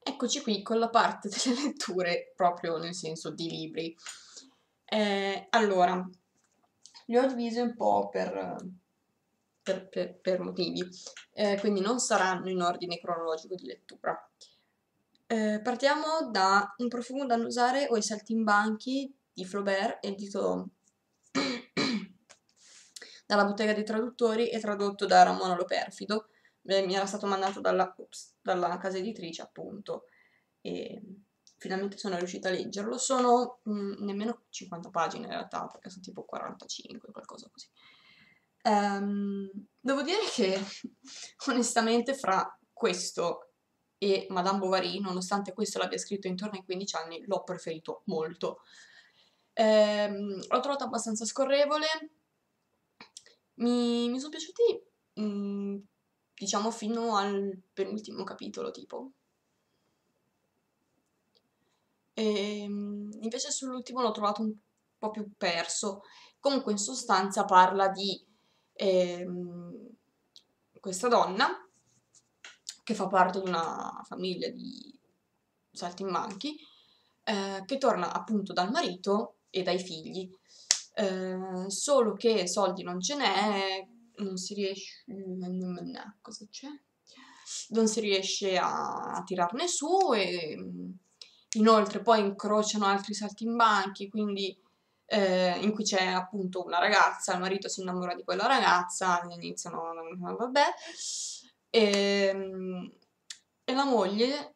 Eccoci qui con la parte delle letture, proprio nel senso di libri. Allora, li ho divisi un po' per motivi, quindi non saranno in ordine cronologico di lettura. Partiamo da Un profumo da annusare o I saltimbanchi di Flaubert, edito dalla Bottega dei Traduttori e tradotto da Ramona Lo Perfido. Mi era stato mandato dalla casa editrice, appunto, e finalmente sono riuscita a leggerlo. Sono nemmeno 50 pagine in realtà, perché sono tipo 45, qualcosa così. Devo dire che onestamente fra questo e Madame Bovary, nonostante questo l'abbia scritto intorno ai 15 anni, l'ho preferito molto. L'ho trovato abbastanza scorrevole, mi sono piaciuti, diciamo, fino al penultimo capitolo, tipo. Invece sull'ultimo l'ho trovato un po' più perso. Comunque, in sostanza, parla di questa donna che fa parte di una famiglia di saltimbanchi, che torna appunto dal marito e dai figli. Solo che soldi non ce n'è, non si riesce. Cosa c'è? Non si riesce a tirarne su e inoltre poi incrociano altri saltimbanchi, quindi in cui c'è appunto una ragazza, il marito si innamora di quella ragazza, iniziano, vabbè, e, e la moglie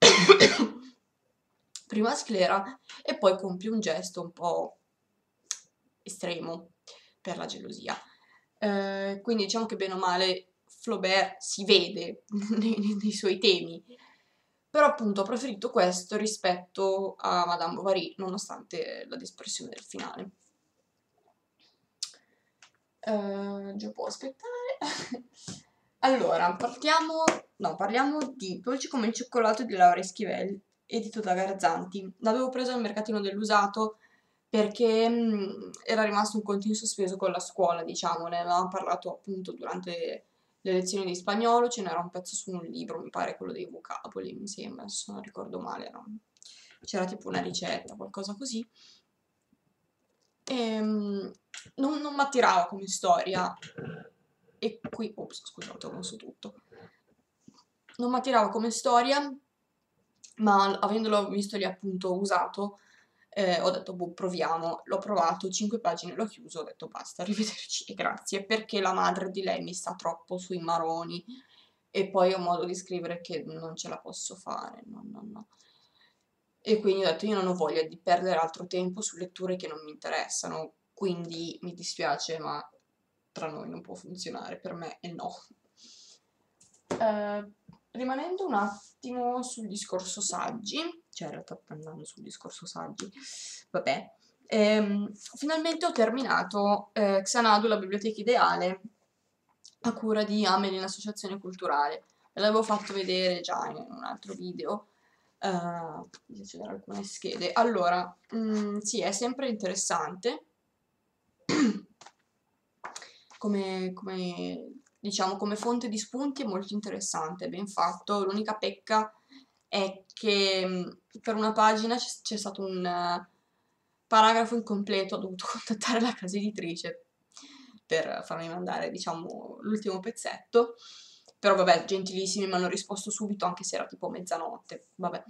prima sclera e poi compie un gesto un po' estremo per la gelosia. Quindi diciamo che bene o male Flaubert si vede nei suoi temi, però appunto ho preferito questo rispetto a Madame Bovary, nonostante la dispersione del finale. Già può aspettare. Allora, parliamo di Dolci come il cioccolato di Laura Esquivel, edito da Garzanti. L'avevo preso al mercatino dell'usato perché era rimasto un conto in sospeso con la scuola, diciamo, ne avevamo parlato appunto durante le lezioni di spagnolo, ce n'era un pezzo su un libro, mi pare quello dei vocaboli, mi sembra, se non ricordo male, no? C'era tipo una ricetta, qualcosa così. Non mi attirava come storia, e qui, ops, scusate, ho mosso tutto. Non mi attirava come storia, ma avendolo visto lì appunto usato, ho detto, boh, proviamo. L'ho provato, 5 pagine, l'ho chiuso, ho detto basta, arrivederci e grazie, perché la madre di lei mi sta troppo sui maroni e poi ho un modo di scrivere che non ce la posso fare, no, no, no. E quindi ho detto, io non ho voglia di perdere altro tempo su letture che non mi interessano, quindi mi dispiace, ma tra noi non può funzionare, per me è no. Rimanendo un attimo sul discorso saggi, cioè in realtà andando sul discorso saggi, vabbè, finalmente ho terminato Xanadu, la biblioteca ideale, a cura di Amelin, associazione culturale. Ve l'avevo fatto vedere già in un altro video, di accedere alcune schede. Allora, sì, è sempre interessante, diciamo, come fonte di spunti è molto interessante, è ben fatto. L'unica pecca è che per una pagina c'è stato un paragrafo incompleto, ho dovuto contattare la casa editrice per farmi mandare, diciamo, l'ultimo pezzetto. Però vabbè, gentilissimi, mi hanno risposto subito, anche se era tipo mezzanotte, vabbè.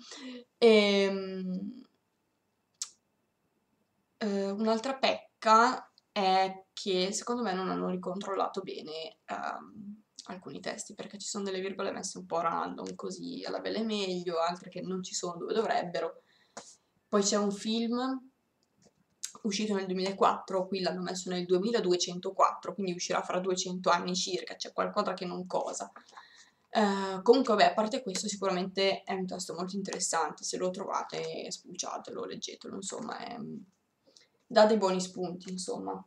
Un'altra pecca è che secondo me non hanno ricontrollato bene alcuni testi, perché ci sono delle virgole messe un po' random, così alla belle meglio, altre che non ci sono dove dovrebbero. Poi c'è un film uscito nel 2004, qui l'hanno messo nel 2204, quindi uscirà fra 200 anni circa, c'è qualcosa che non cosa. Comunque, vabbè, a parte questo, sicuramente è un testo molto interessante. Se lo trovate, spulciatelo, leggetelo, insomma, dà dei buoni spunti, insomma.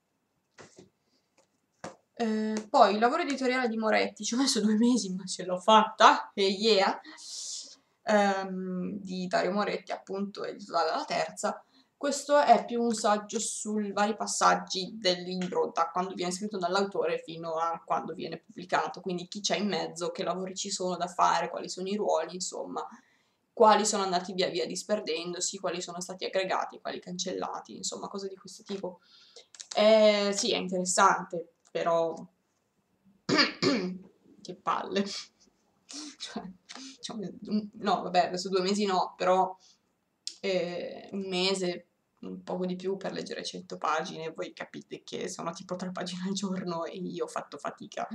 Poi il lavoro editoriale di Moretti, ci ho messo 2 mesi, ma ce l'ho fatta, e yeah! Di Dario Moretti, appunto, edito dalla Terza. Questo è più un saggio sui vari passaggi del libro, da quando viene scritto dall'autore fino a quando viene pubblicato, quindi chi c'è in mezzo, che lavori ci sono da fare, quali sono i ruoli, insomma, quali sono andati via via disperdendosi, quali sono stati aggregati, quali cancellati, insomma, cose di questo tipo. Sì, è interessante, però che palle. Cioè, diciamo, no, vabbè, adesso 2 mesi no, però un mese, un poco di più per leggere 100 pagine, voi capite che sono tipo 3 pagine al giorno e io ho fatto fatica.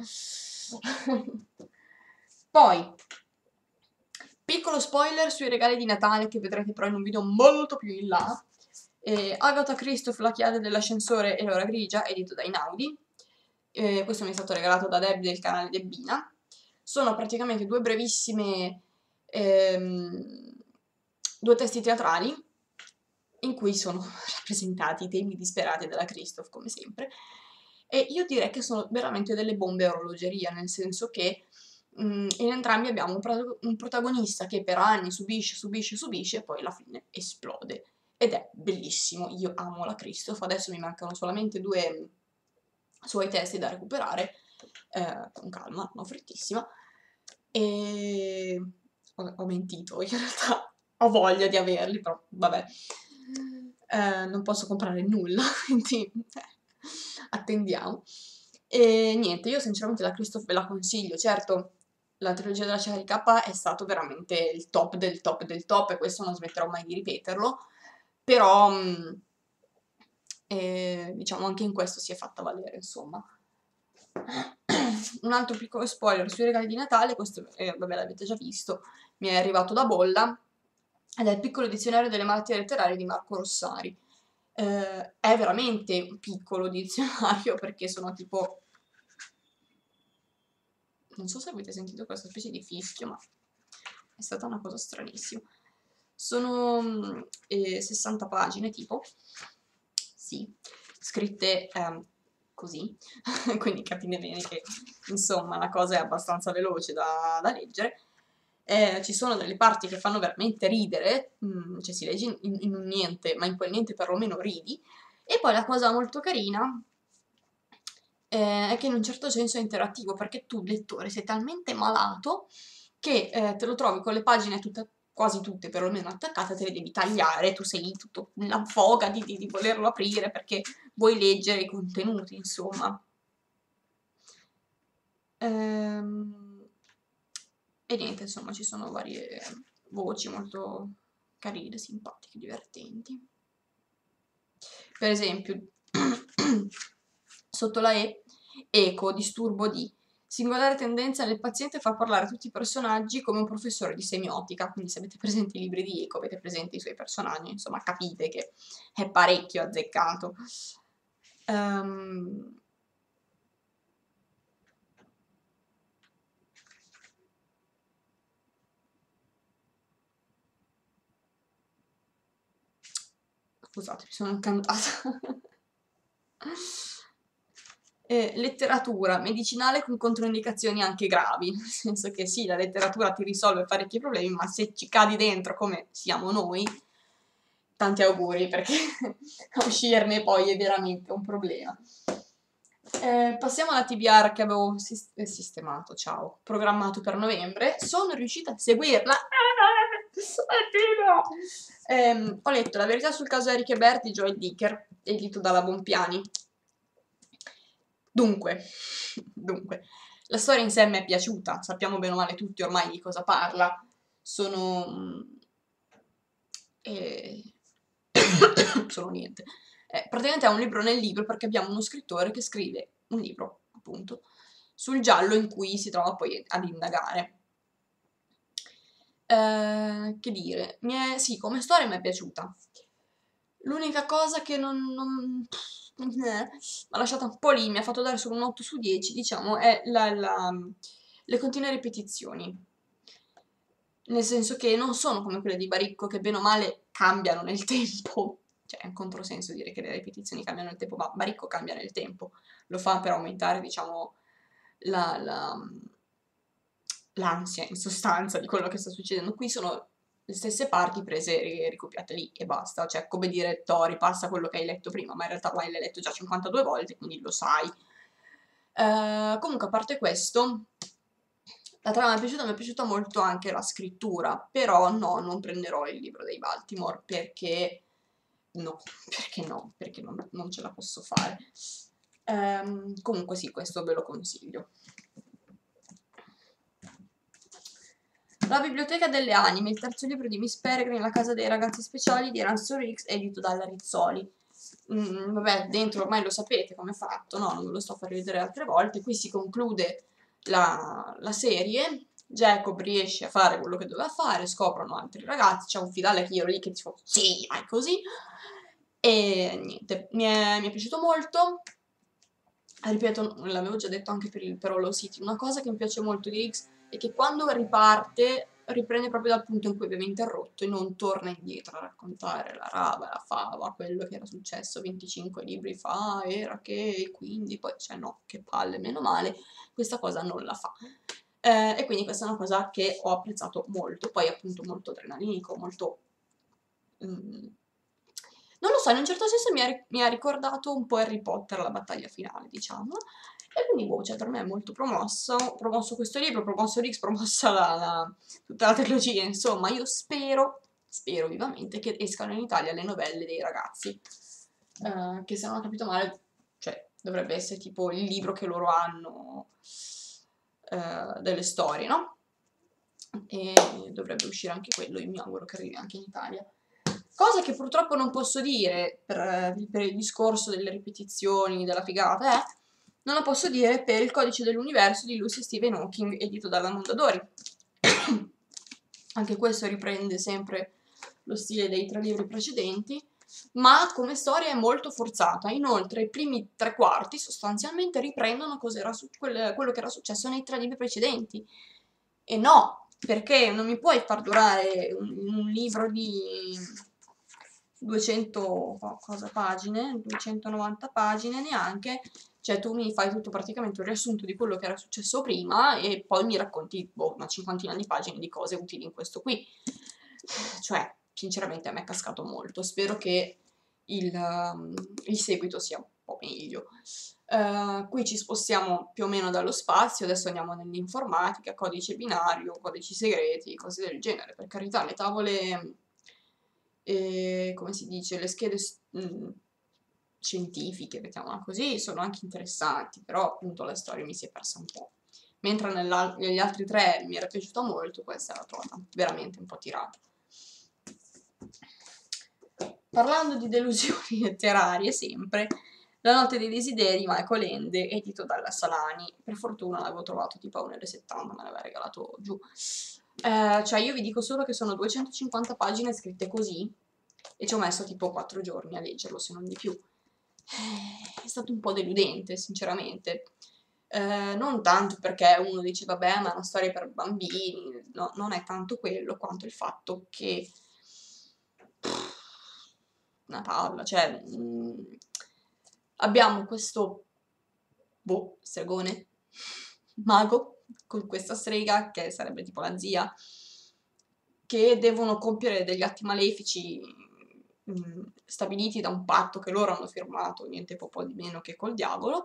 Poi, piccolo spoiler sui regali di Natale che vedrete però in un video molto più in là. Agatha Christophe, La chiave dell'ascensore e l'ora grigia, edito da Inaudi. Questo mi è stato regalato da Deb del canale Debbina. Sono praticamente due brevissime, due testi teatrali in cui sono rappresentati i temi disperati della Christophe, come sempre. E io direi che sono veramente delle bombe a orologeria, nel senso che in entrambi abbiamo un protagonista che per anni subisce e poi alla fine esplode. Ed è bellissimo, io amo la Christophe, adesso mi mancano solamente 2 suoi testi da recuperare, con calma, non frettissima, e ho mentito, in realtà ho voglia di averli, però vabbè, non posso comprare nulla, quindi attendiamo. E niente, io sinceramente la Christophe ve la consiglio, certo la trilogia della Cera di K è stato veramente il top del top del top e questo non smetterò mai di ripeterlo, però diciamo anche in questo si è fatta valere, insomma. Un altro piccolo spoiler sui regali di Natale, questo vabbè l'avete già visto, mi è arrivato da Bolla, ed è il piccolo dizionario delle malattie letterarie di Marco Rossari. È veramente un piccolo dizionario perché sono tipo... Non so se avete sentito questa specie di fischio, ma è stata una cosa stranissima. Sono 60 pagine tipo, sì, scritte così, quindi capite bene che insomma la cosa è abbastanza veloce da leggere. Ci sono delle parti che fanno veramente ridere, cioè si legge in un niente, ma in quel niente perlomeno ridi. E poi la cosa molto carina è che in un certo senso è interattivo, perché tu, lettore, sei talmente malato che te lo trovi con le pagine quasi tutte perlomeno attaccate, te le devi tagliare, tu sei tutto nella foga di volerlo aprire perché vuoi leggere i contenuti, insomma. E niente, insomma, ci sono varie voci molto carine, simpatiche, divertenti. Per esempio, sotto la E, eco, disturbo di singolare tendenza nel paziente far parlare tutti i personaggi come un professore di semiotica, quindi se avete presente i libri di Eco, avete presente i suoi personaggi, insomma capite che è parecchio azzeccato. Scusate, mi sono incantata. Letteratura medicinale con controindicazioni anche gravi, nel senso che sì, la letteratura ti risolve parecchi problemi, ma se ci cadi dentro come siamo noi, tanti auguri, perché uscirne poi è veramente un problema. Passiamo alla TBR che avevo sistemato, ciao, programmato per novembre. Sono riuscita a seguirla. Ho letto La verità sul caso Eric Ebert di Joel Dicker, edito dalla Bompiani. Dunque, la storia in sé mi è piaciuta, sappiamo bene o male tutti ormai di cosa parla. Sono sono niente. Praticamente è un libro nel libro perché abbiamo uno scrittore che scrive un libro, appunto, sul giallo in cui si trova poi ad indagare. Che dire, sì, come storia mi è piaciuta. L'unica cosa che mi ha lasciata un po' lì, mi ha fatto dare solo un 8 su 10, diciamo, è le continue ripetizioni. Nel senso che non sono come quelle di Baricco che bene o male cambiano nel tempo. Cioè è un controsenso dire che le ripetizioni cambiano nel tempo, ma Baricco cambia nel tempo. Lo fa per aumentare, diciamo, l'ansia in sostanza di quello che sta succedendo. Qui sono le stesse parti prese e ricopiate lì e basta. Cioè, come dire, Tori, passa quello che hai letto prima, ma in realtà l'hai letto già 52 volte, quindi lo sai. Comunque, a parte questo, La trama mi è piaciuta molto anche la scrittura, però no, non prenderò il libro dei Baltimore perché no, perché non ce la posso fare. Comunque sì, questo ve lo consiglio. La biblioteca delle anime, il terzo libro di Miss Peregrine, la casa dei ragazzi speciali di Ransom X, edito dalla Rizzoli. Vabbè, dentro ormai lo sapete come è fatto, no? Non ve lo sto a far rivedere altre volte. Qui si conclude la serie. Jacob riesce a fare quello che doveva fare, scoprono altri ragazzi, c'è un finale che io ero lì che dicevo sì, vai così. E niente, mi è piaciuto molto. Ripeto, l'avevo già detto anche per Hollow City, una cosa che mi piace molto di X è che quando riparte, riprende proprio dal punto in cui aveva interrotto e non torna indietro a raccontare la raba, la fava, quello che era successo 25 libri fa, era che, quindi poi, cioè no, che palle, meno male, questa cosa non la fa. E quindi questa è una cosa che ho apprezzato molto, poi appunto molto adrenalinico, molto... non lo so, in un certo senso mi ha ricordato un po' Harry Potter, la battaglia finale, diciamo. E quindi, boh, cioè, per me è molto promosso questo libro, promosso Rix, promossa tutta la trilogia, insomma, io spero vivamente che escano in Italia le novelle dei ragazzi, che se non ho capito male, cioè, dovrebbe essere tipo il libro che loro hanno delle storie, no? E dovrebbe uscire anche quello, io mi auguro che arrivi anche in Italia. Cosa che purtroppo non posso dire per il discorso delle ripetizioni, della figata, non lo posso dire per il codice dell'universo di Lucy Stephen Hawking, edito dalla Mondadori. Anche questo riprende sempre lo stile dei 3 libri precedenti, ma come storia è molto forzata. Inoltre, i primi 3/4 sostanzialmente riprendono quello che era successo nei 3 libri precedenti. E no, perché non mi puoi far durare un libro di 200 cosa pagine, 290 pagine neanche, cioè tu mi fai tutto praticamente un riassunto di quello che era successo prima e poi mi racconti boh, una cinquantina di pagine di cose utili in questo qui. Cioè, sinceramente a me è cascato molto. Spero che il seguito sia un po' meglio. Qui ci spostiamo più o meno dallo spazio, adesso andiamo nell'informatica, codice binario, codici segreti, cose del genere. Per carità, le tavole, come si dice, le schede scientifiche, mettiamola così, sono anche interessanti, però appunto la storia mi si è persa un po'. Mentre negli altri 3 mi era piaciuta molto, questa l'ho trovata veramente un po' tirata. Parlando di delusioni letterarie, sempre, La notte dei desideri, Michael Ende, edito dalla Salani. Per fortuna l'avevo trovato tipo a 1,70 €, me l'aveva regalato giù. Cioè io vi dico solo che sono 250 pagine scritte così e ci ho messo tipo 4 giorni a leggerlo, se non di più. È stato un po' deludente, sinceramente. Non tanto perché uno dice vabbè, ma è una storia per bambini, no, non è tanto quello quanto il fatto che una palla, cioè abbiamo questo stregone mago con questa strega che sarebbe tipo la zia che devono compiere degli atti malefici stabiliti da un patto che loro hanno firmato niente po' di meno che col diavolo.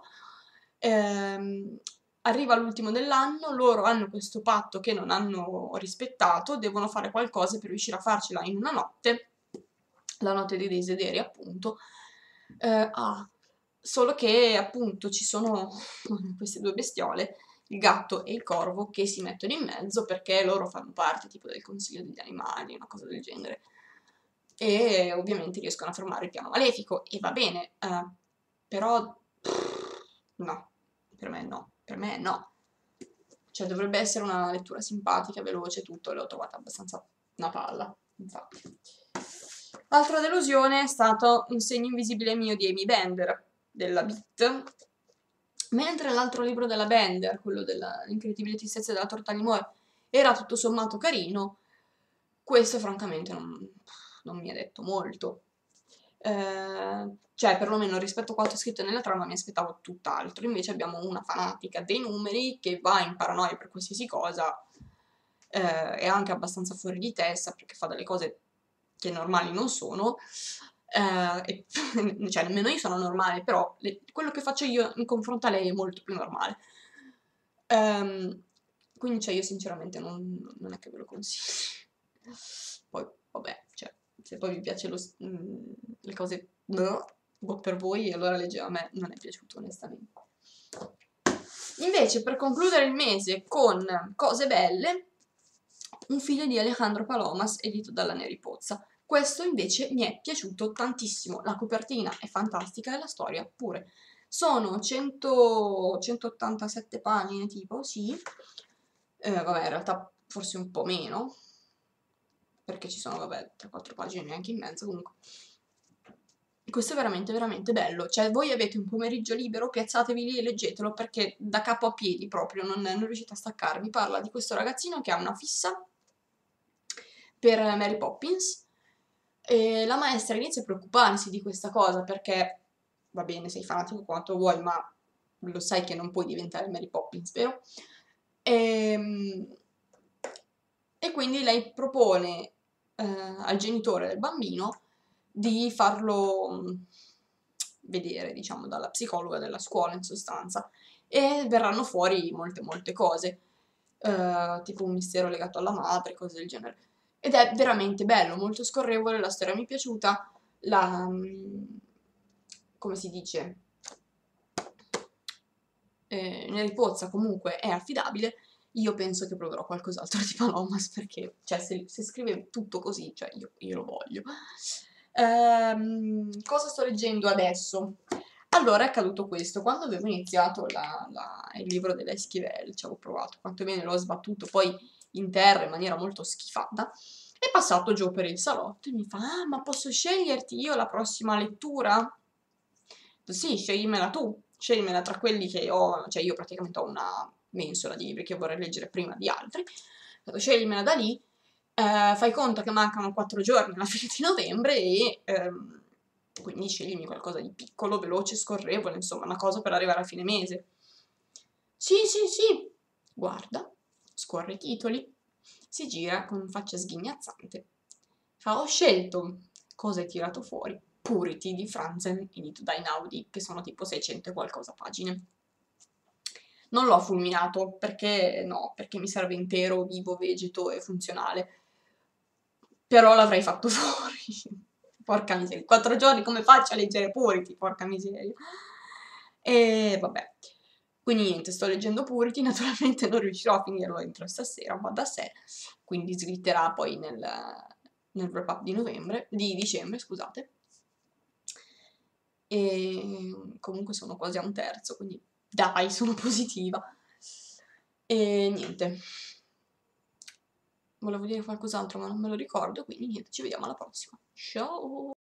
Arriva l'ultimo dell'anno, loro hanno questo patto che non hanno rispettato, devono fare qualcosa per riuscire a farcela in una notte, la notte dei desideri appunto. Solo che appunto ci sono queste 2 bestiole, il gatto e il corvo, che si mettono in mezzo perché loro fanno parte tipo del consiglio degli animali, una cosa del genere. E ovviamente riescono a fermare il piano malefico e va bene, però no, per me no. Cioè dovrebbe essere una lettura simpatica, veloce, tutto, e l'ho trovata abbastanza una palla, infatti. Altra delusione è stato Un segno invisibile mio di Amy Bender, della Beat. Mentre l'altro libro della Bender, quello dell'Incredibile tristezza della torta limone, era tutto sommato carino, questo francamente non mi ha detto molto. Cioè, perlomeno rispetto a quanto scritto nella trama mi aspettavo tutt'altro. Invece abbiamo una fanatica dei numeri che va in paranoia per qualsiasi cosa, è anche abbastanza fuori di testa perché fa delle cose che normali non sono. Cioè, nemmeno io sono normale, però quello che faccio io in confronto a lei è molto più normale. quindi cioè io sinceramente non è che ve lo consiglio. Poi vabbè, cioè se poi vi piace le cose per voi, allora leggere, a me non è piaciuto onestamente. Invece per concludere il mese con cose belle, Un figlio di Alejandro Palomas, edito dalla Neri Pozza. Questo invece mi è piaciuto tantissimo, la copertina è fantastica e la storia pure. Sono 187 pagine tipo, sì, vabbè in realtà forse un po' meno, perché ci sono vabbè 3-4 pagine neanche in mezzo comunque. Questo è veramente veramente bello, cioè voi avete un pomeriggio libero, piazzatevi lì e leggetelo perché da capo a piedi proprio non riuscite a staccarvi. Parla di questo ragazzino che ha una fissa per Mary Poppins e la maestra inizia a preoccuparsi di questa cosa perché, va bene, sei fanatico quanto vuoi, ma lo sai che non puoi diventare Mary Poppins, vero? E quindi lei propone al genitore del bambino di farlo vedere, diciamo, dalla psicologa della scuola in sostanza, e verranno fuori molte cose, tipo un mistero legato alla madre, cose del genere. Ed è veramente bello, molto scorrevole, la storia mi è piaciuta, come si dice, Neri Pozza comunque è affidabile. Io penso che proverò qualcos'altro di Palomas perché, cioè, se scrive tutto così, cioè, io lo voglio. Cosa sto leggendo adesso? Allora è accaduto questo, quando avevo iniziato il libro dell'Esquivel, ci avevo provato, quantomeno l'ho sbattuto poi in terra in maniera molto schifata, è passato giù per il salotto e mi fa: ah, ma posso sceglierti io la prossima lettura? Sì, sceglimela tu, scegliemela tra quelli che ho, cioè io praticamente ho una mensola di libri che vorrei leggere prima di altri, sceglimela da lì, fai conto che mancano 4 giorni alla fine di novembre e quindi sceglimi qualcosa di piccolo, veloce, scorrevole, insomma una cosa per arrivare a fine mese. Sì, sì, sì, guarda, scorre i titoli, si gira con faccia sghignazzante. Fa: ho scelto. Cosa hai tirato fuori? Purity di Franzen, edito da Einaudi, che sono tipo 600 e qualcosa pagine. Non l'ho fulminato, perché no, perché mi serve intero, vivo, vegeto e funzionale. Però l'avrei fatto fuori. Porca miseria, 4 giorni come faccio a leggere Purity? Porca miseria. E vabbè. Quindi niente, sto leggendo Purity, naturalmente non riuscirò a finirlo entro stasera, va da sé, quindi slitterà poi nel wrap up di novembre, di dicembre, scusate. E comunque sono quasi a un terzo, quindi dai, sono positiva. E niente. Volevo dire qualcos'altro, ma non me lo ricordo, quindi niente, ci vediamo alla prossima. Ciao!